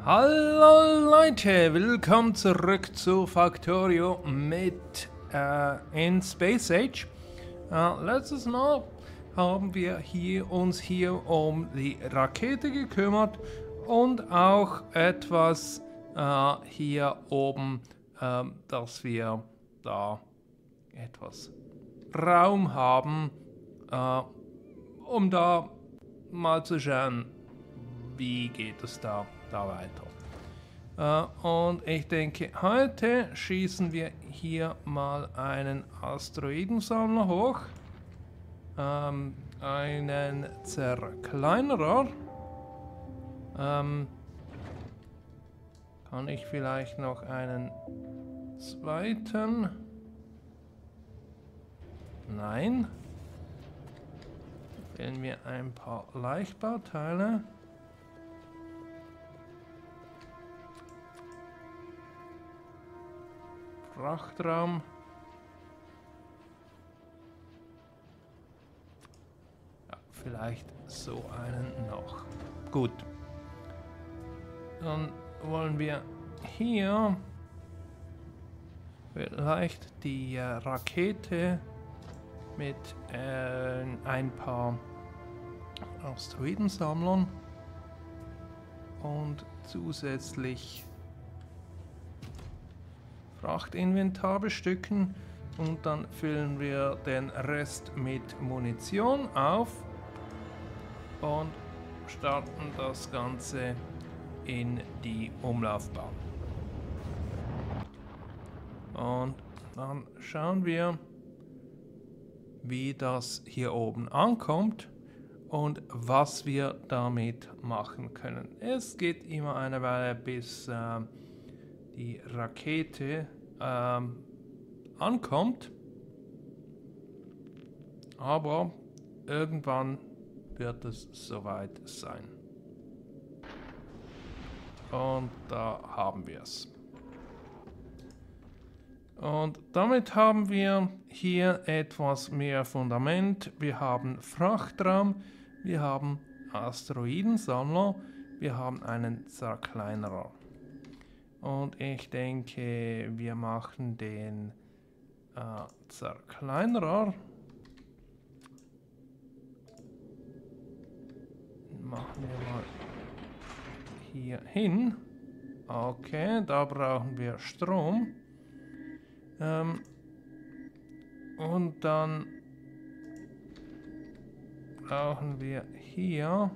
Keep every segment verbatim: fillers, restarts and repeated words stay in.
Hallo Leute, willkommen zurück zu Factorio mit äh, in Space Age. Äh, letztes Mal haben wir hier uns hier um die Rakete gekümmert und auch etwas äh, hier oben, äh, dass wir da etwas Raum haben, äh, um da mal zu schauen, wie geht es da, da weiter. Äh, und ich denke, heute schießen wir hier mal einen Asteroidensammler hoch. Ähm, einen Zerkleinerer. Ähm, kann ich vielleicht noch einen zweiten? Nein. Fehlen mir ein paar Leichtbauteile. Frachtraum. Ja, vielleicht so einen noch. Gut. Dann wollen wir hier vielleicht die äh, Rakete mit äh, ein paar Asteroidensammlern und zusätzlich Frachtinventar bestücken und dann füllen wir den Rest mit Munition auf und starten das Ganze in die Umlaufbahn. Und dann schauen wir, wie das hier oben ankommt und was wir damit machen können. Es geht immer eine Weile, bis äh, die Rakete ähm, ankommt, aber irgendwann wird es soweit sein. Und da haben wir es. Und damit haben wir hier etwas mehr Fundament. Wir haben Frachtraum, wir haben Asteroidensammler, wir haben einen Zerkleinerer. Und ich denke, wir machen den äh, Zerkleinerer. Machen wir mal hier hin. Okay, da brauchen wir Strom. Ähm, und dann brauchen wir hier.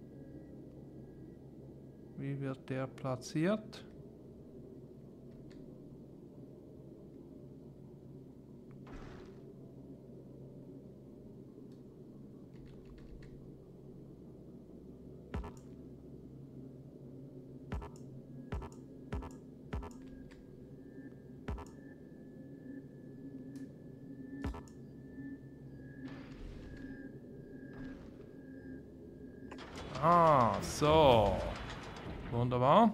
Wie wird der platziert? Ah, so. Wunderbar.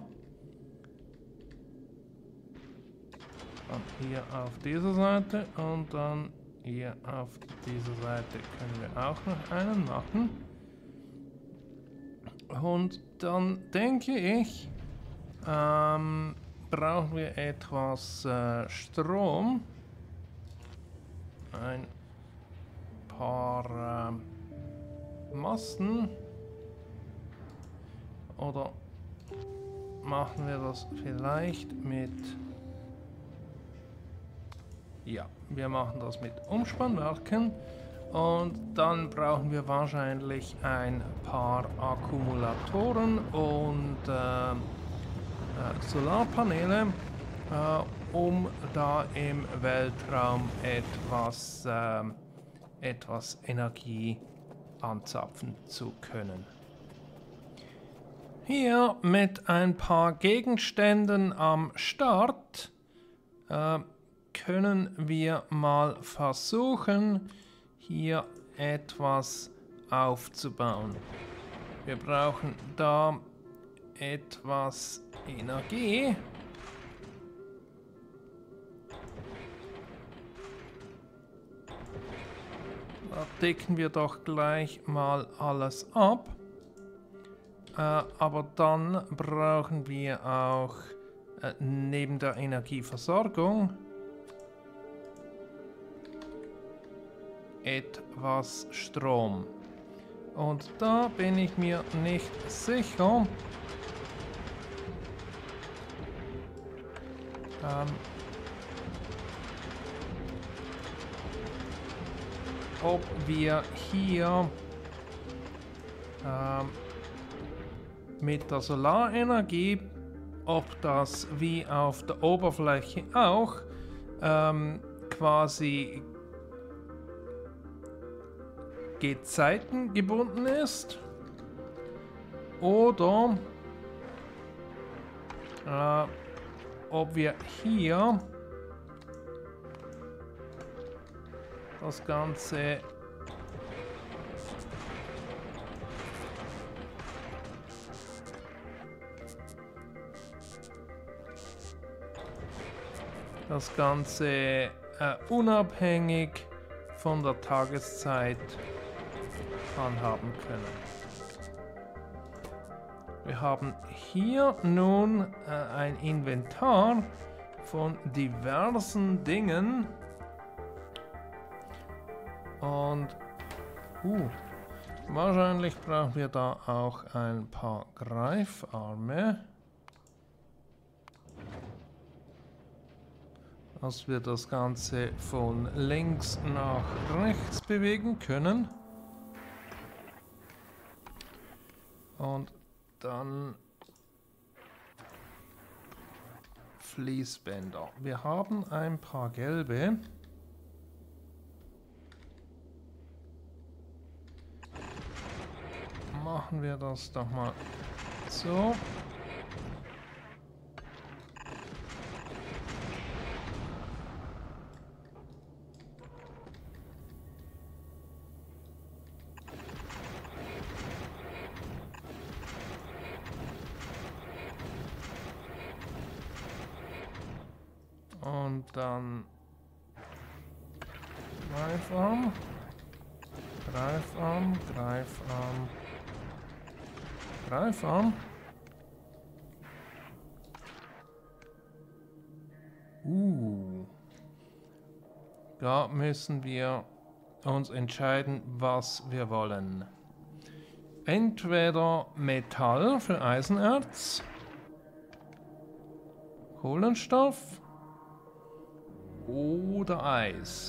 Dann hier auf dieser Seite und dann hier auf dieser Seite können wir auch noch einen machen. Und dann denke ich, ähm, brauchen wir etwas äh, Strom. Ein paar äh, Masten. Oder machen wir das vielleicht mit... Ja, wir machen das mit Umspannwerken. Und dann brauchen wir wahrscheinlich ein paar Akkumulatoren und äh, äh, Solarpaneele, äh, um da im Weltraum etwas, äh, etwas Energie anzapfen zu können. Hier mit ein paar Gegenständen am Start äh, können wir mal versuchen, hier etwas aufzubauen. Wir brauchen da etwas Energie. Da decken wir doch gleich mal alles ab. Äh, aber dann brauchen wir auch äh, neben der Energieversorgung etwas Strom. Und da bin ich mir nicht sicher, ähm, ob wir hier ähm, mit der Solarenergie, ob das wie auf der Oberfläche auch ähm, quasi gezeitengebunden ist oder äh, ob wir hier das Ganze das Ganze äh, unabhängig von der Tageszeit handhaben können. Wir haben hier nun äh, ein Inventar von diversen Dingen und uh, wahrscheinlich brauchen wir da auch ein paar Greifarme, dass wir das Ganze von links nach rechts bewegen können. Und dann Fließbänder. Wir haben ein paar gelbe. Machen wir das doch mal so. Und dann Greifarm, Greifarm, Greifarm, Greifarm. Uh. Da müssen wir uns entscheiden, was wir wollen. Entweder Metall für Eisenerz, Kohlenstoff oder Eis.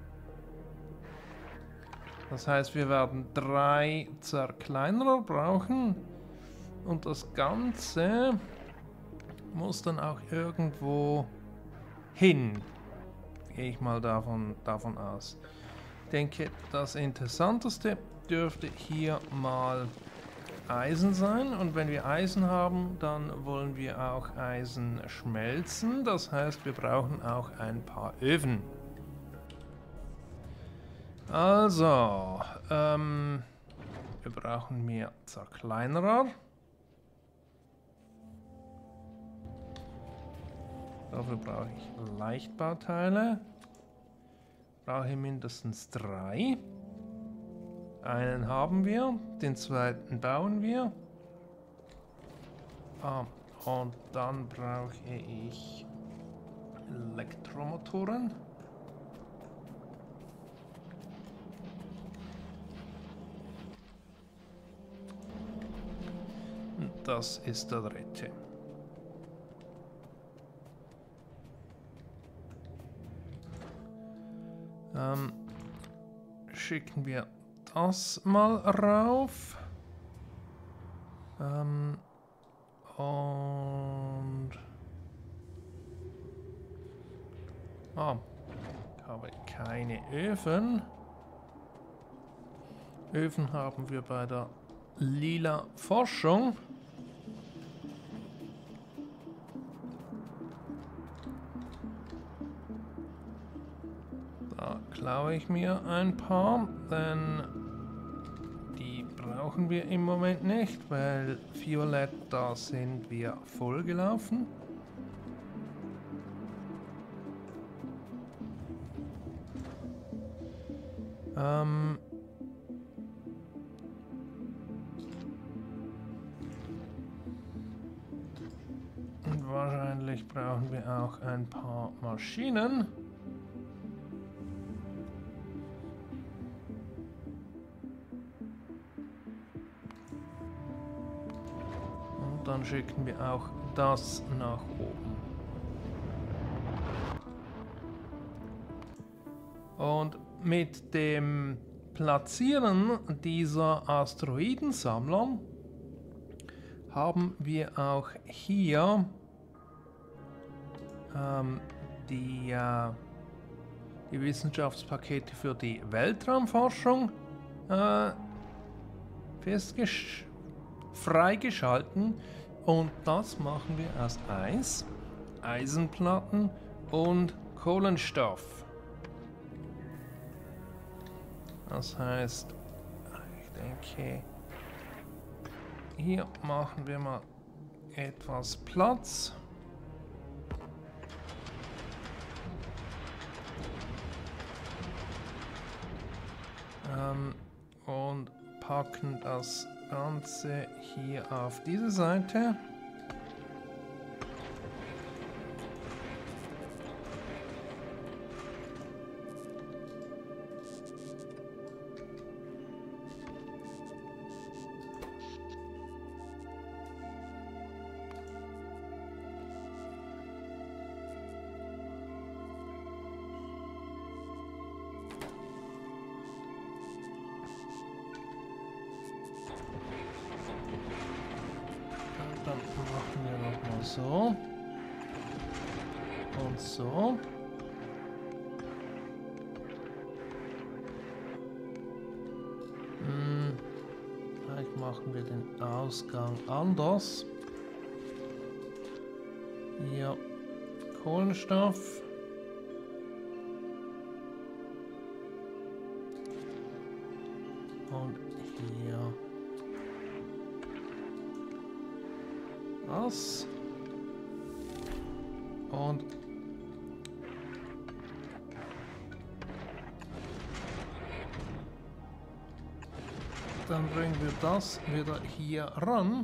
Das heißt, wir werden drei Zerkleinerer brauchen und das Ganze muss dann auch irgendwo hin. Gehe ich mal davon, davon aus. Ich denke, das Interessanteste dürfte hier mal Eisen sein. Und wenn wir Eisen haben, dann wollen wir auch Eisen schmelzen. Das heißt, wir brauchen auch ein paar Öfen. Also, ähm, wir brauchen mehr Zerkleinerer. Dafür brauche ich Leichtbauteile. Brauche mindestens drei. Einen haben wir, den zweiten bauen wir. Ah, und dann brauche ich Elektromotoren. Das ist der dritte. Ähm, schicken wir das mal rauf. Ähm, und... Ah, ich habe keine Öfen. Öfen haben wir bei der lila Forschung. Da klaue ich mir ein paar, denn die brauchen wir im Moment nicht, weil Violett, da sind wir vollgelaufen. Ähm... wahrscheinlich brauchen wir auch ein paar Maschinen. Und dann schicken wir auch das nach oben. Und mit dem Platzieren dieser Asteroidensammler haben wir auch hier ähm, die, äh, die Wissenschaftspakete für die Weltraumforschung äh, festgesch freigeschalten. Und das machen wir aus Eis, Eisenplatten und Kohlenstoff. Das heißt, ich denke, hier machen wir mal etwas Platz. Ähm, und packen das Ganze hier auf diese Seite. Dann machen wir nochmal so und so. Hm, vielleicht machen wir den Ausgang anders. Hier Kohlenstoff. Und hier das. Und dann bringen wir das wieder hier ran.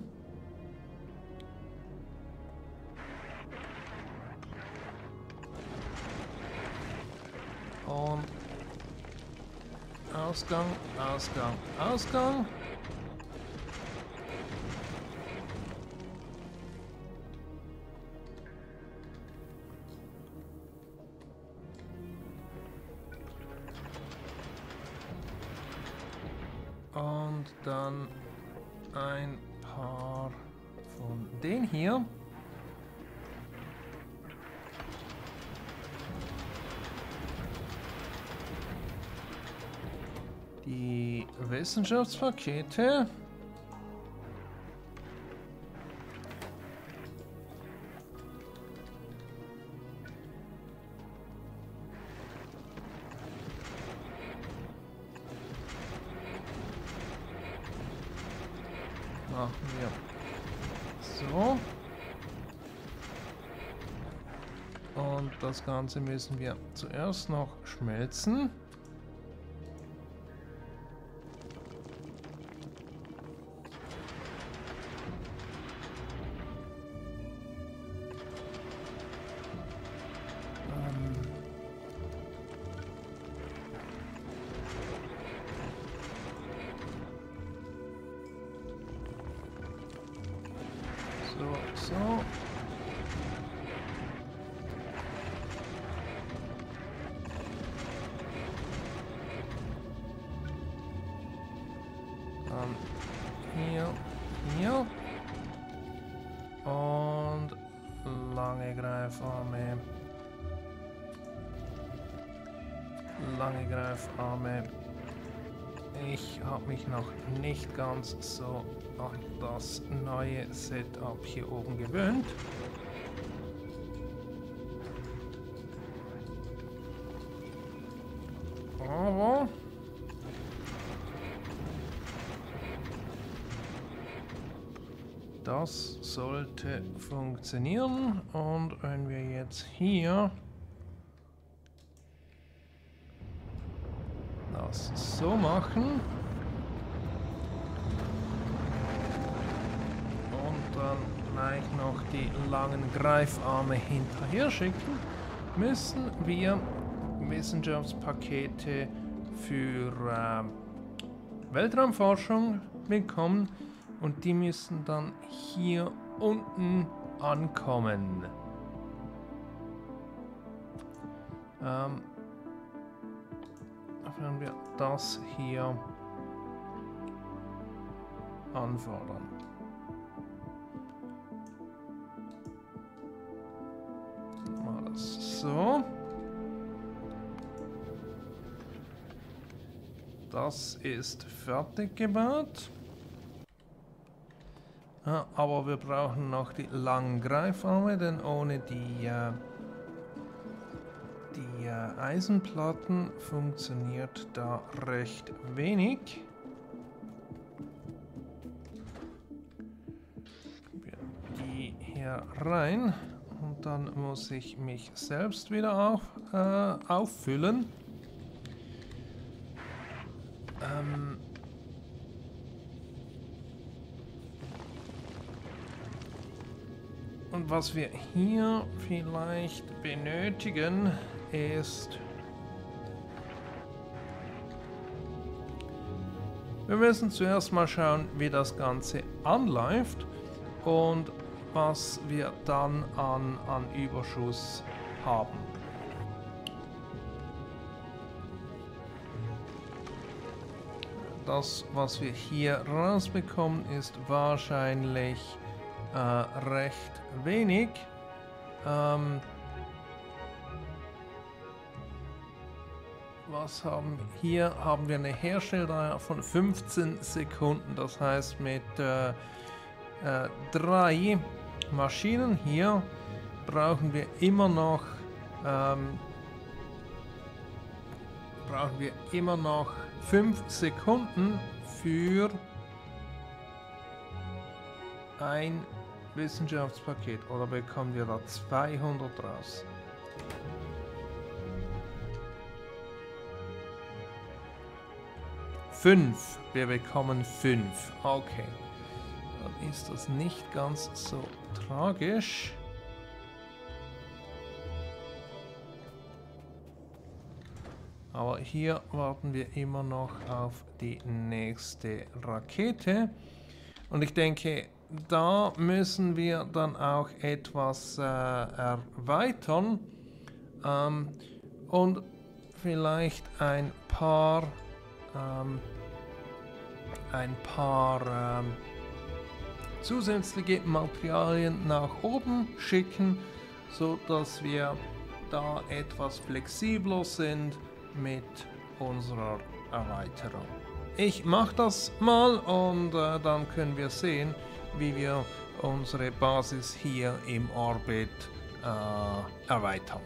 Und Ausgang, Ausgang, Ausgang. Und dann ein paar von den hier. Die Wissenschaftspakete. Machen wir so. Und das Ganze müssen wir zuerst noch schmelzen. So, so. Dann hier, hier. Und lange Greifarme. Lange Greifarme. Ich habe mich noch nicht ganz so an das neue Setup hier oben gewöhnt. Aber das sollte funktionieren. Und wenn wir jetzt hier das so machen und dann gleich noch die langen Greifarme hinterher schicken, müssen wir Wissenschaftspakete für äh, Weltraumforschung bekommen und die müssen dann hier unten ankommen. Ähm, wenn wir das hier anfordern. Mal das so. Das ist fertig gebaut. Ja, aber wir brauchen noch die langen Greifarme, denn ohne die, äh, die äh, Eisenplatten funktioniert da recht wenig. Die hier rein und dann muss ich mich selbst wieder auf, äh, auffüllen. Ähm Und was wir hier vielleicht benötigen, ist... Wir müssen zuerst mal schauen, wie das Ganze anläuft und was wir dann an, an Überschuss haben. Das, was wir hier rausbekommen, ist wahrscheinlich äh, recht wenig. Ähm, was haben wir? Hier haben wir eine Herstelldauer von fünfzehn Sekunden. Das heißt, mit äh, äh, drei Maschinen hier brauchen wir immer noch ähm, brauchen wir immer noch fünf Sekunden für ein Wissenschaftspaket. Oder bekommen wir da zweihundert raus? Fünf. Wir bekommen fünf. Okay. Dann ist das nicht ganz so tragisch. Aber hier warten wir immer noch auf die nächste Rakete. Und ich denke, da müssen wir dann auch etwas äh, erweitern. Ähm, und vielleicht ein paar, ähm, ein paar ähm, zusätzliche Materialien nach oben schicken, so dass wir da etwas flexibler sind mit unserer Erweiterung. Ich mache das mal und äh, dann können wir sehen, wie wir unsere Basis hier im Orbit äh, erweitern.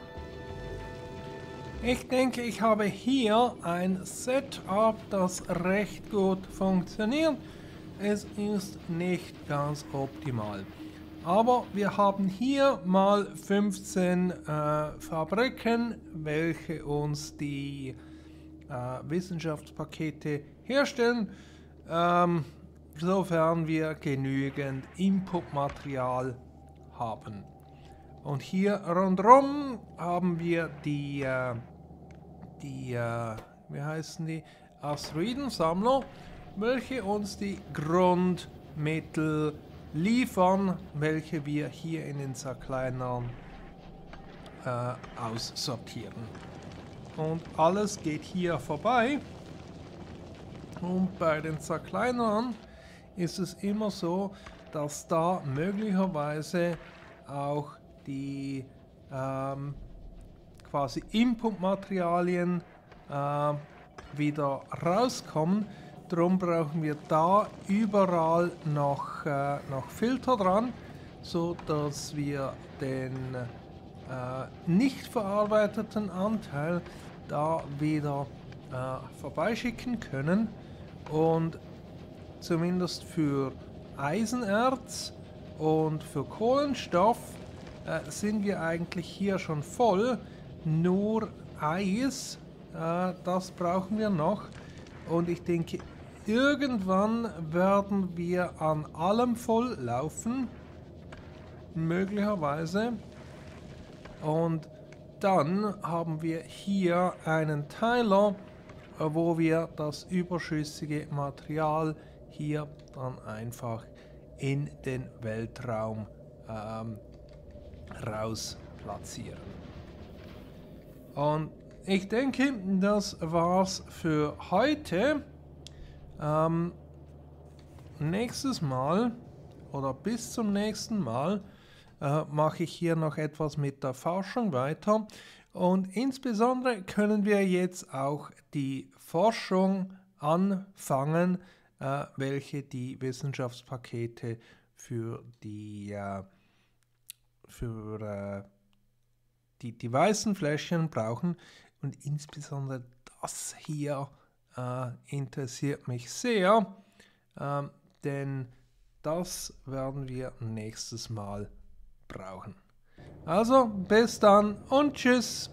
Ich denke, ich habe hier ein Setup, das recht gut funktioniert. Es ist nicht ganz optimal. Aber wir haben hier mal fünfzehn äh, Fabriken, welche uns die äh, Wissenschaftspakete herstellen, ähm, sofern wir genügend Inputmaterial haben. Und hier rundherum haben wir die, äh, die äh, wie heißen die, Asteroidensammler, welche uns die Grundmittel liefern, welche wir hier in den Zerkleinern äh, aussortieren. Und alles geht hier vorbei. Und bei den Zerkleinern ist es immer so, dass da möglicherweise auch die ähm, quasi Inputmaterialien äh, wieder rauskommen. Darum brauchen wir da überall noch, äh, noch Filter dran, so dass wir den äh, nicht verarbeiteten Anteil da wieder äh, vorbeischicken können. Und zumindest für Eisenerz und für Kohlenstoff äh, sind wir eigentlich hier schon voll. Nur Eis, äh, das brauchen wir noch. Und ich denke, irgendwann werden wir an allem voll laufen. möglicherweise. Und dann haben wir hier einen Teiler, wo wir das überschüssige Material hier dann einfach in den Weltraum ähm, raus platzieren. Und ich denke, das war's für heute. Ähm, nächstes Mal oder bis zum nächsten Mal äh, mache ich hier noch etwas mit der Forschung weiter. Und insbesondere können wir jetzt auch die Forschung anfangen, äh, welche die Wissenschaftspakete für die, äh, für, äh, die, die weißen Fläschchen brauchen. Und insbesondere das hier äh, interessiert mich sehr, äh, denn das werden wir nächstes Mal brauchen. Also, bis dann und tschüss!